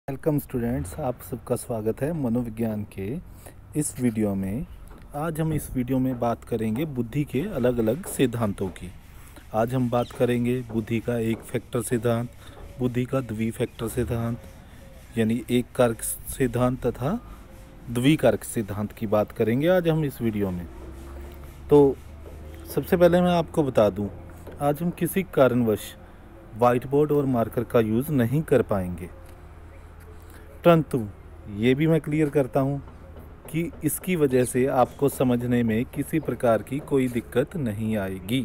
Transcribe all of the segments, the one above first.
Welcome students, आप सबका स्वागत है मनोविज्ञान के इस वीडियो में। आज हम इस वीडियो में बात करेंगे बुद्धि के अलग अलग सिद्धांतों की। आज हम बात करेंगे बुद्धि का एक फैक्टर सिद्धांत, बुद्धि का द्विफैक्टर सिद्धांत यानी एक कारक सिद्धांत तथा द्विकारक सिद्धांत की बात करेंगे आज हम इस वीडियो में। तो सबसे पहले मैं आपको बता दूं, आज हम किसी कारणवश वाइट बोर्ड और मार्कर का यूज़ नहीं कर पाएंगे, परंतु ये भी मैं क्लियर करता हूँ कि इसकी वजह से आपको समझने में किसी प्रकार की कोई दिक्कत नहीं आएगी।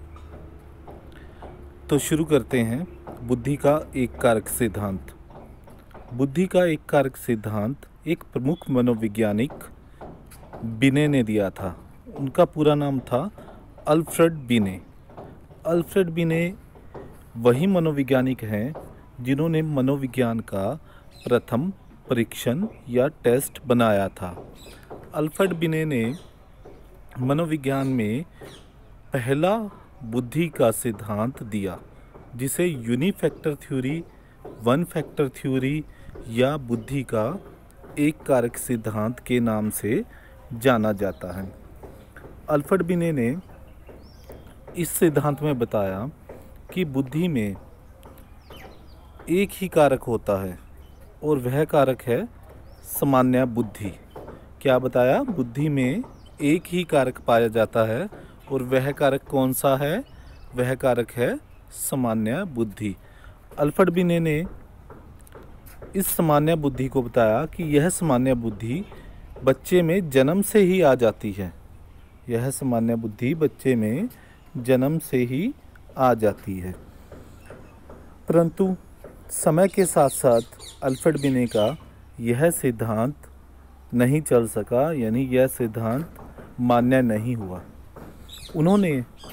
तो शुरू करते हैं बुद्धि का एक कारक सिद्धांत। बुद्धि का एक कारक सिद्धांत एक प्रमुख मनोवैज्ञानिक बिने ने दिया था। उनका पूरा नाम था अल्फ्रेड बिने। अल्फ्रेड बिने वही मनोवैज्ञानिक हैं जिन्होंने मनोविज्ञान का प्रथम परीक्षण या टेस्ट बनाया था। अल्फ्रेड बिने ने मनोविज्ञान में पहला बुद्धि का सिद्धांत दिया, जिसे unifactor theory, one factor theory या बुद्धि का एक कारक सिद्धांत के नाम से जाना जाता है। अल्फ्रेड बिने ने इस सिद्धांत में बताया कि बुद्धि में एक ही कारक होता है और वह कारक है सामान्य बुद्धि। क्या बताया? बुद्धि में एक ही कारक पाया जाता है और वह कारक कौन सा है? वह कारक है सामान्य बुद्धि। अल्फ्रेड बिने ने इस सामान्य बुद्धि को बताया कि यह सामान्य बुद्धि बच्चे में जन्म से ही आ जाती है। यह सामान्य बुद्धि बच्चे में जन्म से ही आ जाती है, परंतु समय के साथ साथ अल्फ्रेड बिने का यह सिद्धांत नहीं चल सका, यानी यह सिद्धांत मान्य नहीं हुआ। उन्होंने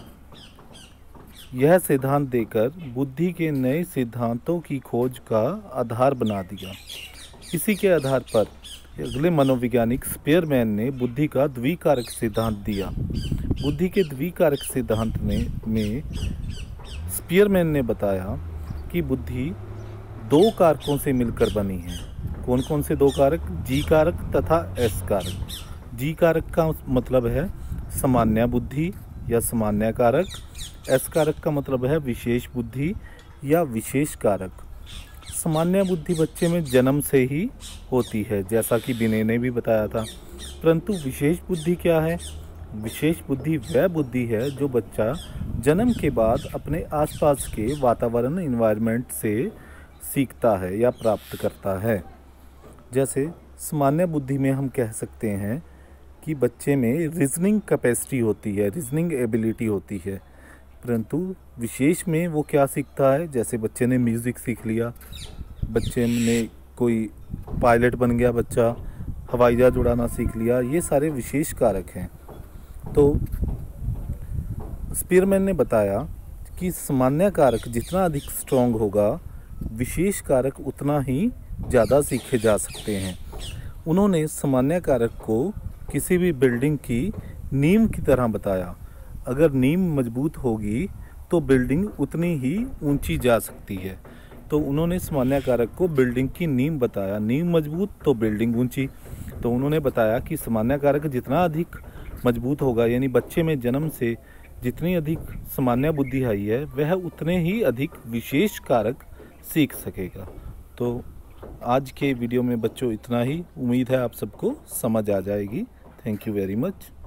यह सिद्धांत देकर बुद्धि के नए सिद्धांतों की खोज का आधार बना दिया। इसी के आधार पर अगले मनोवैज्ञानिक स्पीयरमैन ने बुद्धि का द्विकारक सिद्धांत दिया। बुद्धि के द्विकारक सिद्धांत में स्पीयरमैन ने बताया कि बुद्धि दो कारकों से मिलकर बनी है। कौन कौन से दो कारक? जी कारक तथा एस कारक। जी कारक का मतलब है सामान्य बुद्धि या सामान्य कारक। एस कारक का मतलब है विशेष बुद्धि या विशेष कारक। सामान्य बुद्धि बच्चे में जन्म से ही होती है, जैसा कि बिने ने भी बताया था, परंतु विशेष बुद्धि क्या है? विशेष बुद्धि वह बुद्धि है जो बच्चा जन्म के बाद अपने आसपास के वातावरण, एनवायरनमेंट से सीखता है या प्राप्त करता है। जैसे सामान्य बुद्धि में हम कह सकते हैं कि बच्चे में रीजनिंग कैपेसिटी होती है, रीजनिंग एबिलिटी होती है, परंतु विशेष में वो क्या सीखता है? जैसे बच्चे ने म्यूज़िक सीख लिया, बच्चे ने कोई पायलट बन गया, बच्चा हवाई जहाज उड़ाना सीख लिया, ये सारे विशेष कारक हैं। तो स्पीयरमैन ने बताया कि सामान्य कारक जितना अधिक स्ट्रॉन्ग होगा, विशेष कारक उतना ही ज़्यादा सीखे जा सकते हैं। उन्होंने सामान्य कारक को किसी भी बिल्डिंग की नींव की तरह बताया। अगर नींव मजबूत होगी तो बिल्डिंग उतनी ही ऊंची जा सकती है। तो उन्होंने सामान्य कारक को बिल्डिंग की नींव बताया। नींव मजबूत तो बिल्डिंग ऊंची। तो उन्होंने बताया कि सामान्य कारक जितना अधिक मजबूत होगा, यानी बच्चे में जन्म से जितनी अधिक सामान्य बुद्धि आई है, वह उतने ही अधिक विशेष कारक सीख सकेगा। तो आज के वीडियो में बच्चों इतना ही। उम्मीद है आप सबको समझ आ जाएगी। Thank you very much.